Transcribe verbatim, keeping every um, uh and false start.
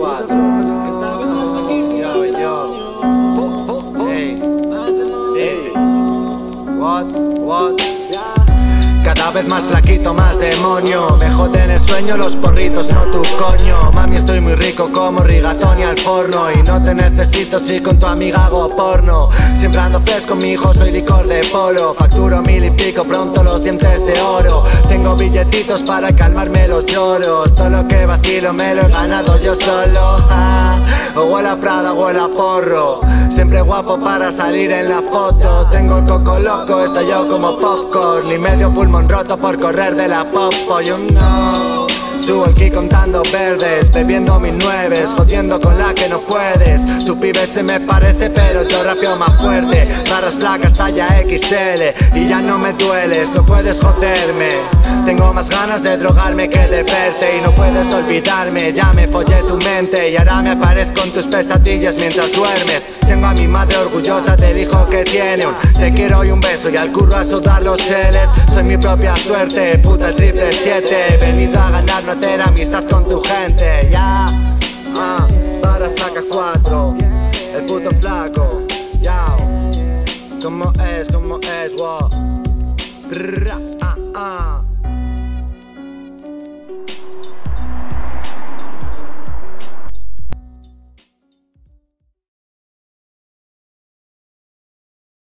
cuatro. Yo, yo. Hey. Hey. What, what? Cada vez más flaquito, más demonio. Me joden el sueño, los porritos, no tu coño. Mami, estoy muy rico como rigatoni al forno. Y no te necesito si con tu amiga hago porno. Siempre ando fresco, mi hijo, soy licor de polo. Facturo mil y pico, pronto los dientes de oro. Tengo billetitos para calmarme los lloros. Todo lo que vacilo me lo he ganado yo solo. ah, O huele a Prada, huele a porro. Siempre guapo para salir en la foto. Tengo el coco loco, estallado como popcorn. Y medio pulmón roto por correr de la popo. You know. Subo el ki contando verdes, bebiendo mis nueves, jodiendo con la que no puedes. Tu pibe se me parece pero yo rapeo más fuerte. Barras flacas talla equis ele y ya no me dueles, no puedes joderme. Tengo más ganas de drogarme que de verte y no puedes olvidarme. Ya me follé tu mente y ahora me aparezco en tus pesadillas mientras duermes. Tengo a mi madre orgullosa del hijo que tiene un te quiero y un beso y al curro a sudar los cheles. Soy mi propia suerte, puta el triple siete. Venido a ganar, no hacer amistad con tu gente. Ya, ah, barra flaca cuatro. El puto flaco, ya. Como es, como es, wow.